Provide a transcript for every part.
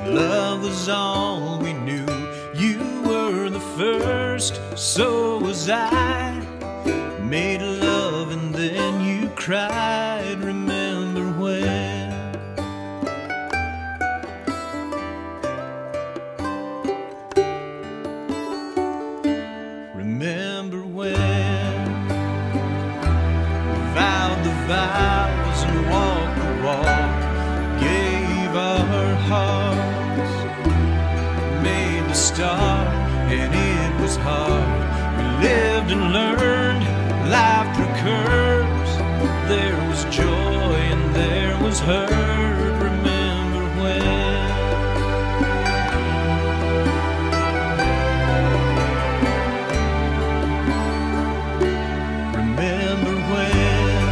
Love was all we knew. You were the first, so was I. Made love and then you cried. Remember when? Remember when we vowed the vows and walked the walk, gave our hearts, made the start, and it was hard. We lived and learned, life recurs. There was joy and there was hurt. Remember when? Remember when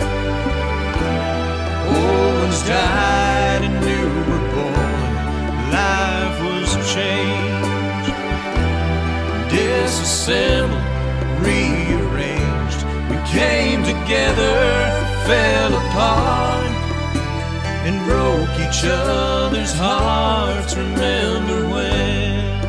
old ones died and new were born. Life was changed, disassembled, rearranged. We came together, fell apart, and broke each other's hearts. Remember when?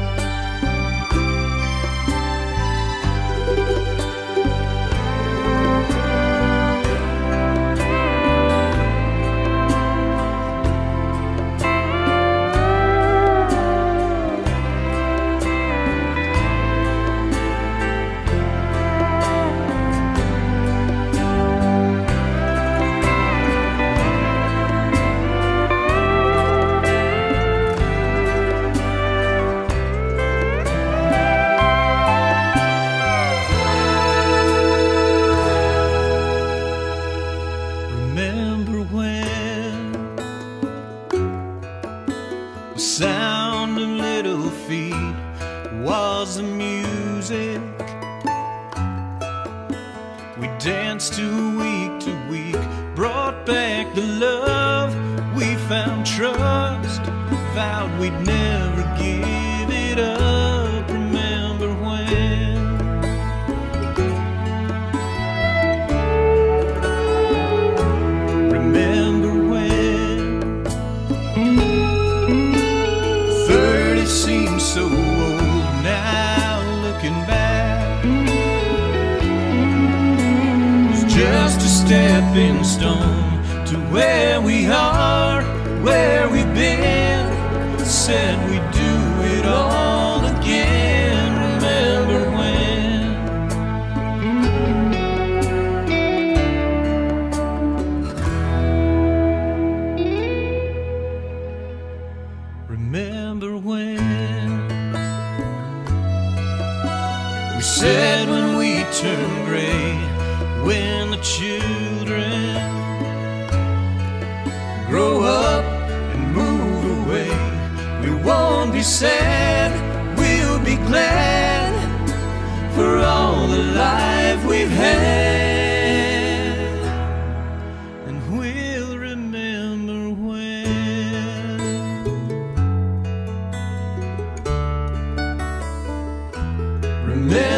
Remember when the sound of little feet was the music we danced to week, brought back the love we found, trust, vowed we'd never give it up. Remember when? Remember when 30 seems so old now, looking back, it's just a stepping stone to where we are, where we've been. Said we'd do it all again. Remember when? Remember when we said when we turn gray, when the children grow up and move away, we won't be sad, we'll be glad for all the life we've had, and we'll remember when. Remember